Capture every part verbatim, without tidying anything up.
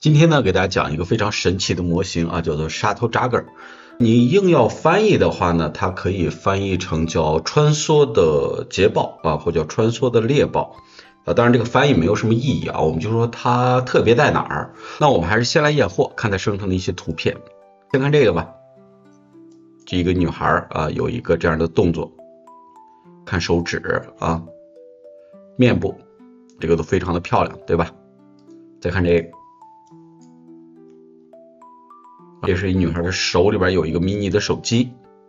今天呢，给大家讲一个非常神奇的模型啊，叫做 Shuttle Jagger。你硬要翻译的话呢，它可以翻译成叫穿梭的捷豹啊，或叫穿梭的猎豹啊。当然这个翻译没有什么意义啊，我们就说它特别在哪儿。那我们还是先来验货，看它生成的一些图片。先看这个吧，这一个女孩啊，有一个这样的动作，看手指啊，面部，这个都非常的漂亮，对吧？再看这个。这是一女孩的手里边有一个迷你的手机，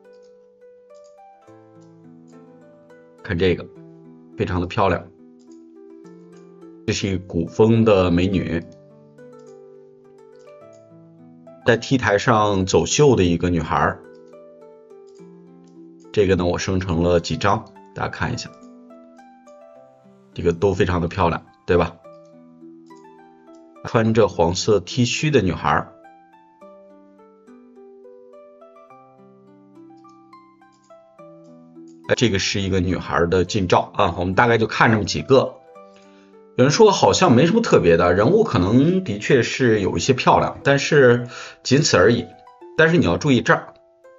看这个非常的漂亮，这是一个古风的美女，在 T 台上走秀的一个女孩。这个呢我生成了几张，大家看一下，这个都非常的漂亮，对吧？穿着黄色 T 恤的女孩，这个是一个女孩的近照啊，我们大概就看这么几个。有人说好像没什么特别的，人物可能的确是有一些漂亮，但是仅此而已。但是你要注意这儿，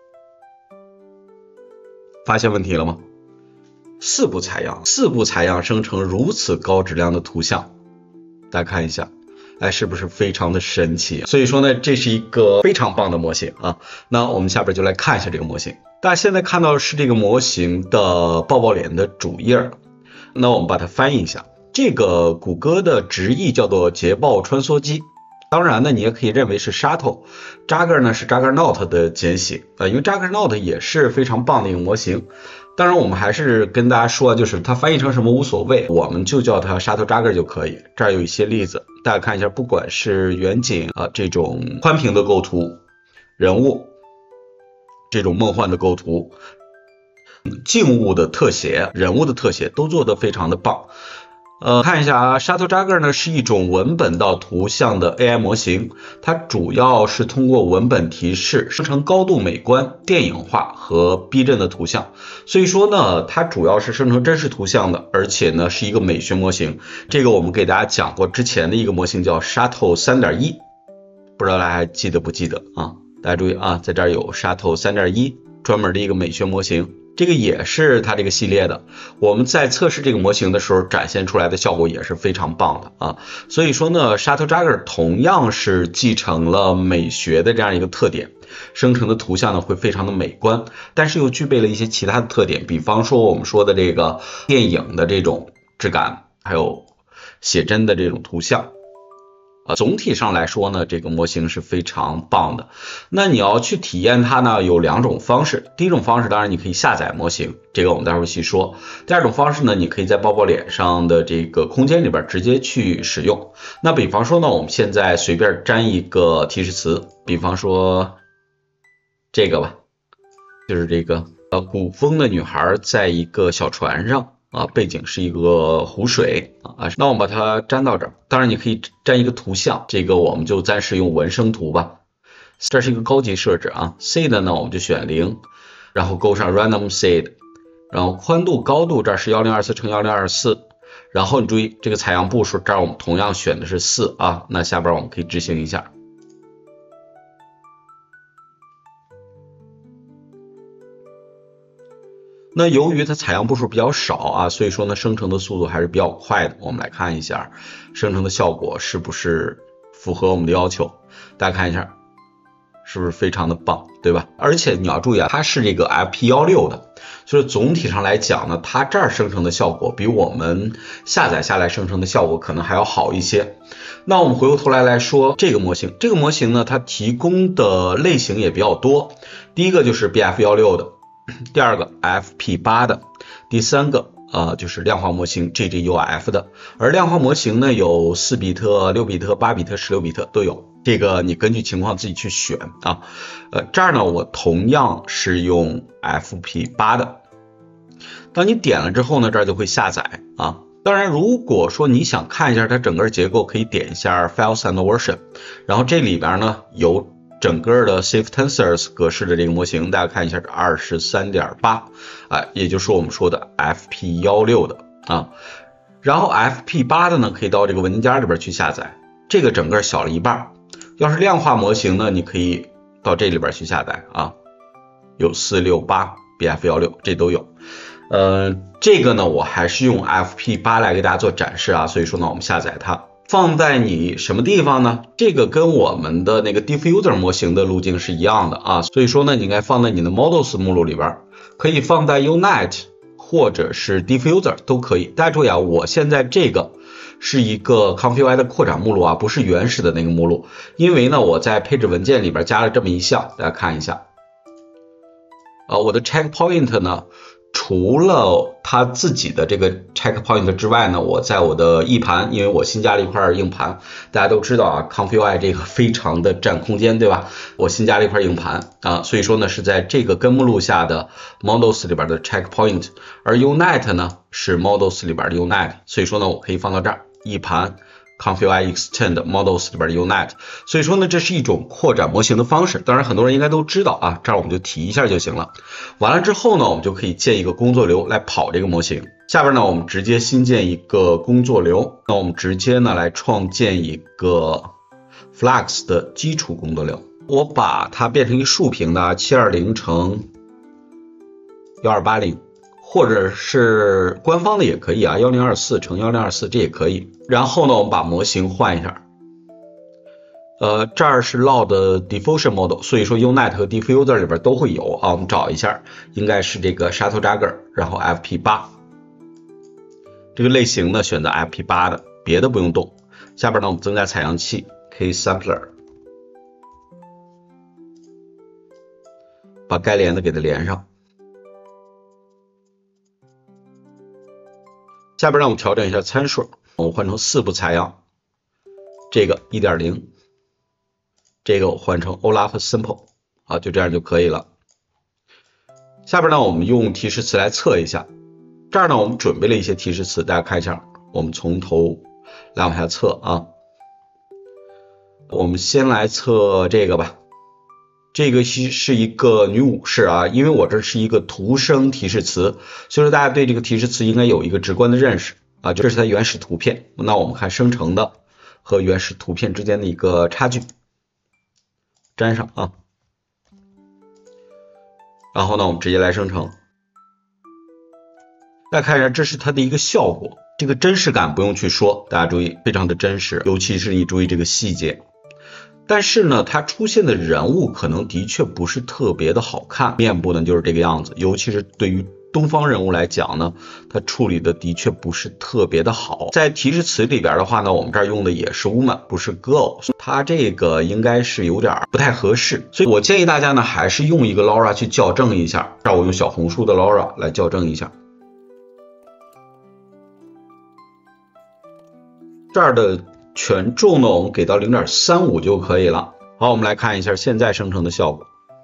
发现问题了吗？四步采样，四步采样生成如此高质量的图像，大家看一下，哎，是不是非常的神奇？所以说呢，这是一个非常棒的模型啊。那我们下边就来看一下这个模型。大家现在看到的是这个模型的抱抱脸的主页，那我们把它翻译一下。这个谷歌的直译叫做捷豹穿梭机，当然呢，你也可以认为是 Shuttle Jagger 呢是 Juggernaut 的简写啊，因为 Juggernaut 也是非常棒的一个模型。当然我们还是跟大家说，就是它翻译成什么无所谓，我们就叫它 Shuttle Jagger 就可以。这儿有一些例子，大家看一下，不管是远景啊这种宽屏的构图，人物这种梦幻的构图，静物的特写，人物的特写都做得非常的棒。呃，看一下啊 ，Shuttle Jagger 呢是一种文本到图像的 A I 模型，它主要是通过文本提示生成高度美观、电影化和逼真的图像。所以说呢，它主要是生成真实图像的，而且呢是一个美学模型。这个我们给大家讲过之前的一个模型叫 Shuttle 三点一， 不知道大家还记得不记得啊？大家注意啊，在这儿有 Shuttle 三点一 专门的一个美学模型。这个也是它这个系列的，我们在测试这个模型的时候展现出来的效果也是非常棒的啊。所以说呢 Shuttle Jagger 同样是继承了美学的这样一个特点，生成的图像呢会非常的美观，但是又具备了一些其他的特点，比方说我们说的这个电影的这种质感，还有写真的这种图像。呃，总体上来说呢，这个模型是非常棒的。那你要去体验它呢，有两种方式。第一种方式，当然你可以下载模型，这个我们待会儿细说。第二种方式呢，你可以在抱抱脸上的这个空间里边直接去使用。那比方说呢，我们现在随便粘一个提示词，比方说这个吧，就是这个呃古风的女孩在一个小船上。啊，背景是一个湖水啊，那我们把它粘到这儿。当然你可以粘一个图像，这个我们就暂时用文生图吧。这是一个高级设置啊 ，seed 呢我们就选零，然后勾上 random seed， 然后宽度高度这儿是一零二四乘一零二四，然后你注意这个采样步数，这儿我们同样选的是四啊。那下边我们可以执行一下。那由于它采样步数比较少啊，所以说呢生成的速度还是比较快的。我们来看一下生成的效果是不是符合我们的要求，大家看一下是不是非常的棒，对吧？而且你要注意啊，它是这个 F P 十六 的，所以总体上来讲呢，它这儿生成的效果比我们下载下来生成的效果可能还要好一些。那我们回过头来来说这个模型，这个模型呢它提供的类型也比较多，第一个就是 B F 十六 的，第二个 F P 八 的，第三个呃就是量化模型 G G U F 的，而量化模型呢有四比特、六比特、八比特、十六比特都有，这个你根据情况自己去选啊。呃这儿呢我同样是用 F P 八 的，当你点了之后呢，这儿就会下载啊。当然如果说你想看一下它整个结构，可以点一下 Files and Version， 然后这里边呢有整个的 Safe Tensors 格式的这个模型，大家看一下 二十三点八， 哎，也就是我们说的 F P 十六 的啊。然后 F P 八 的呢可以到这个文件夹里边去下载这个整个小了一半。要是量化模型呢，你可以到这里边去下载啊，有四六八 B F 十六 这都有。呃，这个呢我还是用 F P 八 来给大家做展示啊，所以说呢我们下载它。放在你什么地方呢？这个跟我们的那个 diffuser 模型的路径是一样的啊，所以说呢，你应该放在你的 models 目录里边，可以放在 Unite 或者是 diffuser 都可以。大家注意啊，我现在这个是一个 config 的扩展目录啊，不是原始的那个目录，因为呢，我在配置文件里边加了这么一项，大家看一下。呃，我的 checkpoint 呢，除了它自己的这个 checkpoint 之外呢，我在我的 E 盘，因为我新加了一块硬盘，大家都知道啊 config 这个非常的占空间，对吧？我新加了一块硬盘啊，所以说呢是在这个根目录下的 models 里边的 checkpoint， 而 unite 呢是 models 里边的 unite， 所以说呢我可以放到这儿 E 盘。config extend models 里边的 unite， 所以说呢，这是一种扩展模型的方式。当然，很多人应该都知道啊，这儿我们就提一下就行了。完了之后呢，我们就可以建一个工作流来跑这个模型。下边呢，我们直接新建一个工作流。那我们直接呢来创建一个 Flux 的基础工作流。我把它变成一竖屏的七二零乘一二八零。或者是官方的也可以啊，一零二四乘一零二四这也可以。然后呢，我们把模型换一下。呃，这儿是 load diffusion model， 所以说 Unite 和 diffuser 里边都会有啊。我们找一下，应该是这个 shuttle jagger， 然后 F P 八。这个类型呢选择 F P 八 的，别的不用动。下边呢，我们增加采样器 K sampler， 把该连的给它连上。下边让我们调整一下参数，我们换成四步采样，这个 一点零， 这个我换成 Olaf simple 啊，就这样就可以了。下边呢，我们用提示词来测一下。这儿呢，我们准备了一些提示词，大家看一下，我们从头来往下测啊。我们先来测这个吧。这个是一个女武士啊，因为我这是一个图生提示词，所以说大家对这个提示词应该有一个直观的认识啊，这是它原始图片。那我们看生成的和原始图片之间的一个差距，粘上啊，然后呢，我们直接来生成。大家看一下，这是它的一个效果，这个真实感不用去说，大家注意，非常的真实，尤其是你注意这个细节。但是呢，它出现的人物可能的确不是特别的好看，面部呢就是这个样子，尤其是对于东方人物来讲呢，它处理的的确不是特别的好。在提示词里边的话呢，我们这儿用的也是 woman， 不是 girl， 它这个应该是有点不太合适，所以我建议大家呢还是用一个 Laura 去校正一下，让我用小红书的 Laura 来校正一下。这儿的权重呢，我们给到 零点三五 就可以了。好，我们来看一下现在生成的效果。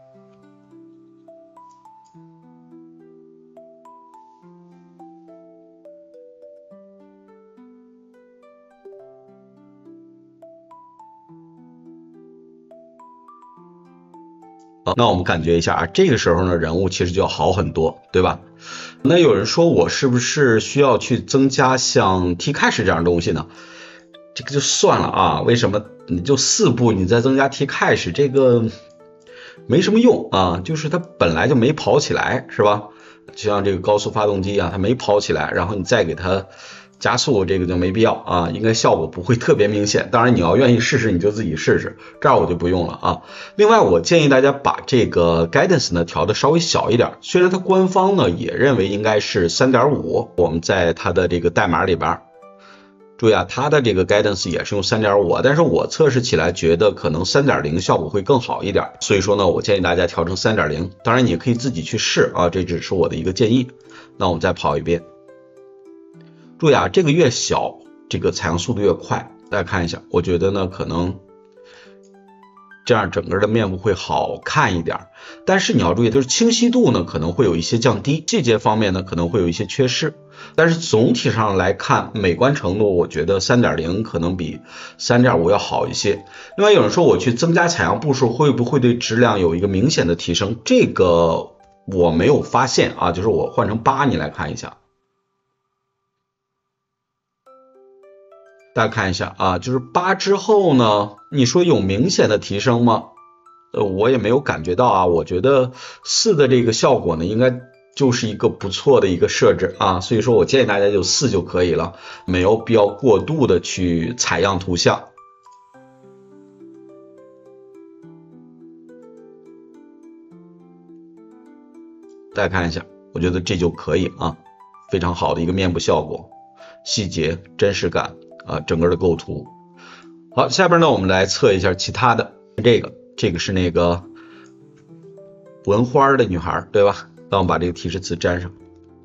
好，那我们感觉一下啊，这个时候呢，人物其实就要好很多，对吧？那有人说我是不是需要去增加像 Tcache 这样的东西呢？这个就算了啊，为什么你就四步你再增加 Tcache 这个没什么用啊，就是它本来就没跑起来，是吧？就像这个高速发动机啊，它没跑起来，然后你再给它加速，这个就没必要啊，应该效果不会特别明显。当然你要愿意试试你就自己试试，这儿我就不用了啊。另外我建议大家把这个 guidance 呢调的稍微小一点，虽然它官方呢也认为应该是 三点五， 我们在它的这个代码里边注意啊，它的这个 guidance 也是用 三点五， 但是我测试起来觉得可能 三点零 效果会更好一点，所以说呢我建议大家调成 三点零， 当然你也可以自己去试啊，这只是我的一个建议。那我们再跑一遍，注意啊，这个越小这个采样速度越快，大家看一下，我觉得呢可能这样整个的面部会好看一点，但是你要注意，就是清晰度呢可能会有一些降低，细节方面呢可能会有一些缺失，但是总体上来看美观程度我觉得 三点零 可能比 三点五 要好一些。另外有人说我去增加采样步数会不会对质量有一个明显的提升，这个我没有发现啊，就是我换成八你来看一下， 大家看一下啊，就是八之后呢，你说有明显的提升吗？呃，我也没有感觉到啊，我觉得四的这个效果呢，应该就是一个不错的一个设置啊，所以说我建议大家就四就可以了，没有必要过度的去采样图像。大家看一下，我觉得这就可以啊，非常好的一个面部效果，细节、真实感啊，整个的构图。好，下边呢我们来测一下其他的，这个这个是那个纹花的女孩，对吧？那我们把这个提示词粘上。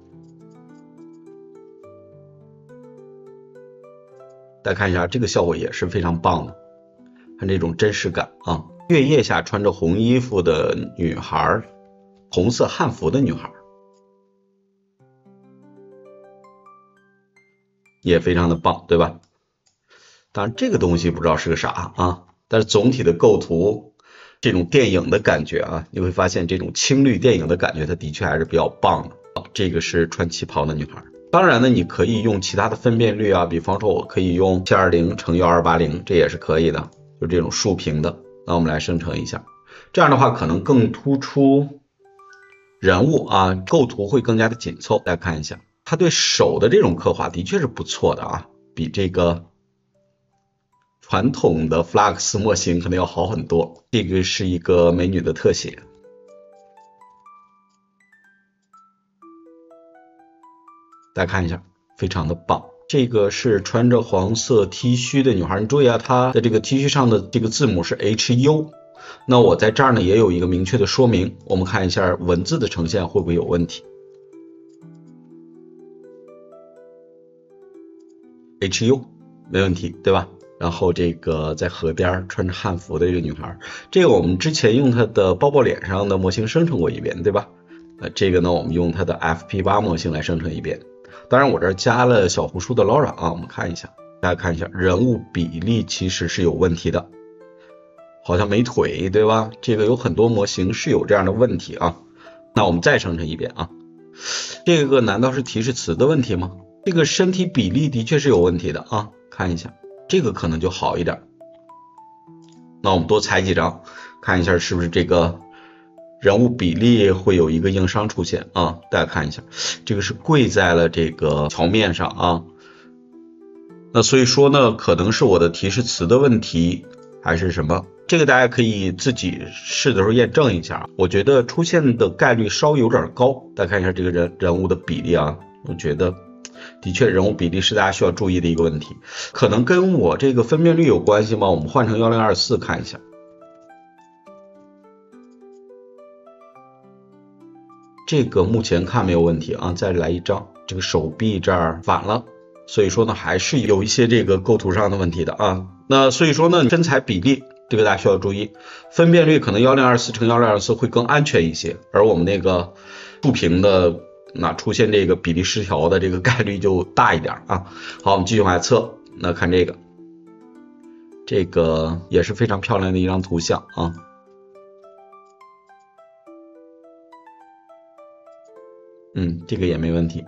大家看一下，这个效果也是非常棒的，看这种真实感啊。月夜下穿着红衣服的女孩，红色汉服的女孩，也非常的棒，对吧？当然这个东西不知道是个啥啊，但是总体的构图，这种电影的感觉啊，你会发现这种青绿电影的感觉，它的确还是比较棒的。这个是穿旗袍的女孩。当然呢，你可以用其他的分辨率啊，比方说我可以用七二零乘一二八零，这也是可以的，就这种竖屏的。那我们来生成一下，这样的话可能更突出人物啊，构图会更加的紧凑。大家看一下，它对手的这种刻画的确是不错的啊，比这个传统的 Flux 模型可能要好很多。这个是一个美女的特写。大家看一下，非常的棒。这个是穿着黄色 T 恤的女孩，你注意啊，她的这个 T 恤上的这个字母是 H U。那我在这儿呢也有一个明确的说明，我们看一下文字的呈现会不会有问题。H U 没问题，对吧？然后这个在河边穿着汉服的这个女孩，这个我们之前用她的抱抱脸上的模型生成过一遍，对吧？呃，这个呢我们用它的 F P 八 模型来生成一遍。当然我这儿加了小红书的 Laura 啊，我们看一下，大家看一下人物比例其实是有问题的，好像没腿，对吧？这个有很多模型是有这样的问题啊。那我们再生成一遍啊，这个难道是提示词的问题吗？这个身体比例的确是有问题的啊，看一下这个可能就好一点。那我们多裁几张，看一下是不是这个人物比例会有一个硬伤出现啊，大家看一下，这个是跪在了这个桥面上啊。那所以说呢，可能是我的提示词的问题，还是什么？这个大家可以自己试的时候验证一下。我觉得出现的概率稍微有点高。大家看一下这个人人物的比例啊，我觉得的确人物比例是大家需要注意的一个问题。可能跟我这个分辨率有关系吗？我们换成一零二四看一下。这个目前看没有问题啊，再来一张，这个手臂这儿反了，所以说呢还是有一些这个构图上的问题的啊。那所以说呢身材比例这个大家需要注意，分辨率可能一零二四乘一零二四会更安全一些，而我们那个竖屏的那出现这个比例失调的这个概率就大一点啊。好，我们继续往下测，那看这个，这个也是非常漂亮的一张图像啊。嗯，这个也没问题。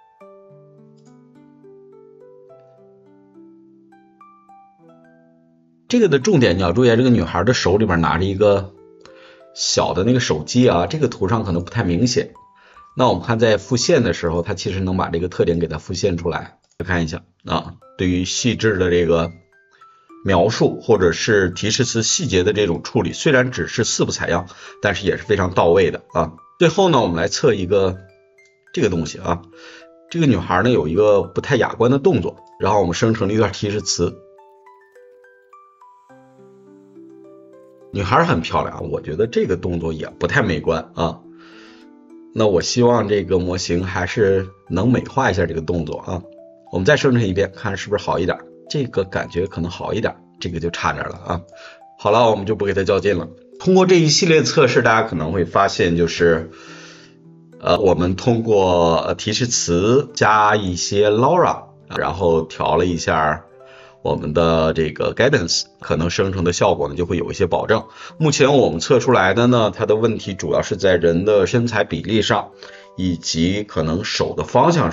这个的重点你要注意，这个女孩的手里边拿着一个小的那个手机啊，这个图上可能不太明显。那我们看在复现的时候，它其实能把这个特点给它复现出来。看一下啊，对于细致的这个描述或者是提示词细节的这种处理，虽然只是四不采样，但是也是非常到位的啊。最后呢，我们来测一个这个东西啊，这个女孩呢有一个不太雅观的动作，然后我们生成了一段提示词。女孩很漂亮，我觉得这个动作也不太美观啊。那我希望这个模型还是能美化一下这个动作啊。我们再生成一遍，看是不是好一点。这个感觉可能好一点，这个就差点了啊。好了，我们就不给它较劲了。通过这一系列测试，大家可能会发现，就是呃，我们通过提示词加一些 Laura， 然后调了一下我们的这个 guidance， 可能生成的效果呢就会有一些保证。目前我们测出来的呢，它的问题主要是在人的身材比例上，以及可能手的方向上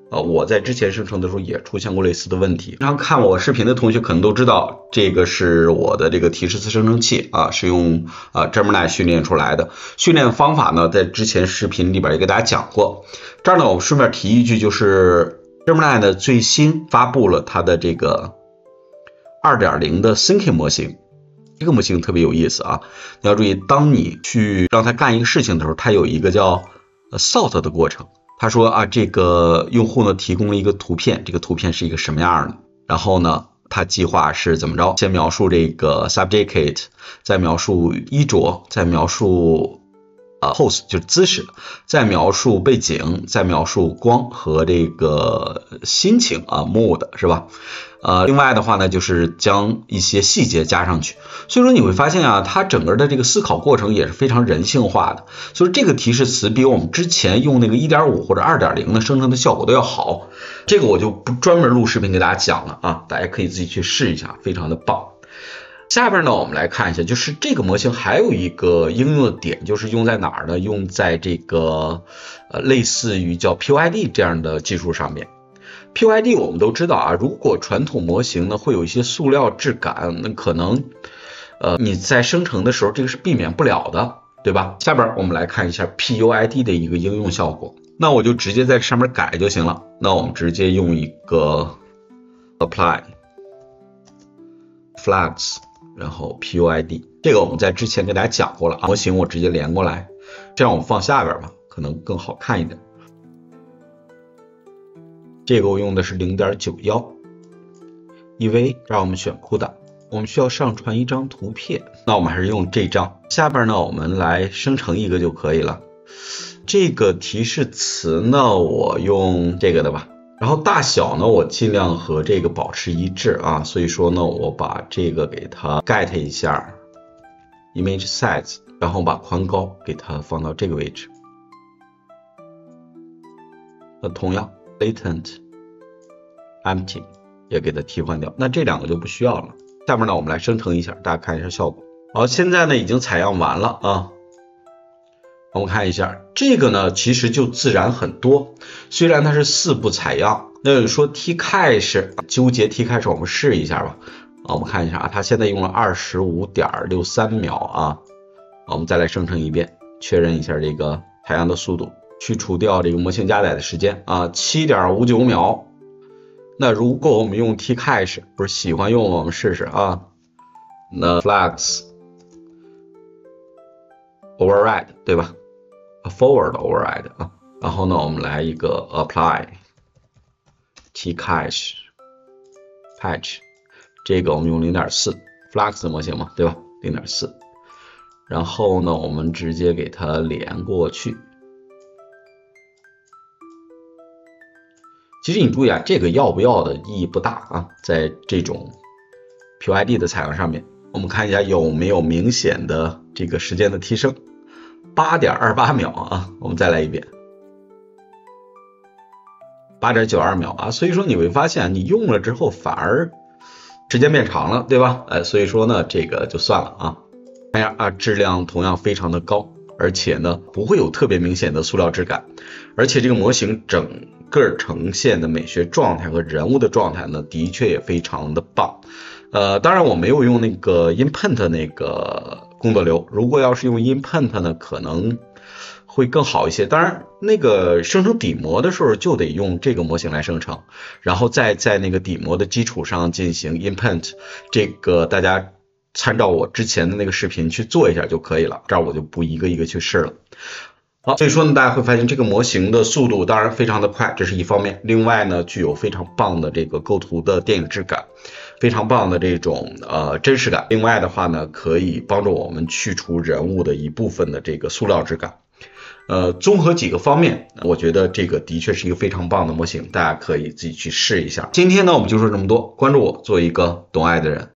呃，我在之前生成的时候也出现过类似的问题。经常看我视频的同学可能都知道，这个是我的这个提示词生成器啊，是用啊 Gemini 训练出来的。训练方法呢，在之前视频里边也给大家讲过。这儿呢，我顺便提一句，就是 Gemini 呢最新发布了它的这个 二点零 的 Thinking 模型。这个模型特别有意思啊，你要注意，当你去让它干一个事情的时候，它有一个叫 sort 的过程。他说啊，这个用户呢提供了一个图片，这个图片是一个什么样的？然后呢，他计划是怎么着？先描述这个 subject， 再描述衣着，再描述呃 pose 就是姿势，再描述背景，再描述光和这个心情啊 mood 是吧？呃，另外的话呢，就是将一些细节加上去。所以说你会发现啊，它整个的这个思考过程也是非常人性化的。所以这个提示词比我们之前用那个 一点五 或者 二点零 的生成的效果都要好。这个我就不专门录视频给大家讲了啊，大家可以自己去试一下，非常的棒。下边呢，我们来看一下，就是这个模型还有一个应用的点，就是用在哪儿呢？用在这个呃类似于叫 P U I D 这样的技术上面。P U I D 我们都知道啊，如果传统模型呢会有一些塑料质感，那可能呃你在生成的时候这个是避免不了的，对吧？下边我们来看一下 P U I D 的一个应用效果。那我就直接在上面改就行了。那我们直接用一个 apply flags， 然后 P U I D， 这个我们在之前给大家讲过了啊，模型我直接连过来，这样我放下边吧，可能更好看一点。这个我用的是 零点九一 E V， 让我们选 C U D A， 我们需要上传一张图片，那我们还是用这张。下边呢，我们来生成一个就可以了。这个提示词呢，我用这个的吧，然后大小呢，我尽量和这个保持一致啊，所以说呢，我把这个给它 get 一下 image size， 然后把宽高给它放到这个位置。那同样 latent empty 也给它替换掉，那这两个就不需要了。下面呢，我们来生成一下，大家看一下效果。好，现在呢已经采样完了啊。我们看一下这个呢，其实就自然很多。虽然它是四步采样，那有说 tcache 纠结 tcache， 我们试一下吧。啊，我们看一下啊，它现在用了 二十五点六三秒啊。我们再来生成一遍，确认一下这个采样的速度，去除掉这个模型加载的时间啊 ，七点五九秒。那如果我们用 tcache， 不是喜欢用，我们试试啊。那 flags override 对吧？ forward override 啊，然后呢，我们来一个 apply tcache patch， 这个我们用 零点四 flags 的模型嘛，对吧？ 零点四， 然后呢，我们直接给它连过去。其实你注意啊，这个要不要的意义不大啊，在这种 P U I D 的采样上面，我们看一下有没有明显的这个时间的提升。八点二八秒啊，我们再来一遍 八点九二秒啊，所以说你会发现你用了之后反而时间变长了，对吧？哎，所以说呢，这个就算了啊。看一下啊，质量同样非常的高，而且呢不会有特别明显的塑料质感，而且这个模型整个呈现的美学状态和人物的状态呢，的确也非常的棒。呃，当然我没有用那个 input 那个工作流，如果要是用 input 呢，可能会更好一些。当然，那个生成底模的时候就得用这个模型来生成，然后再在那个底模的基础上进行 input， 这个大家参照我之前的那个视频去做一下就可以了，这儿我就不一个一个去试了。好，所以说呢，大家会发现这个模型的速度当然非常的快，这是一方面。另外呢，具有非常棒的这个构图的电影质感，非常棒的这种呃真实感。另外的话呢，可以帮助我们去除人物的一部分的这个塑料质感。呃，综合几个方面，我觉得这个的确是一个非常棒的模型，大家可以自己去试一下。今天呢，我们就说这么多，关注我，做一个懂爱的人。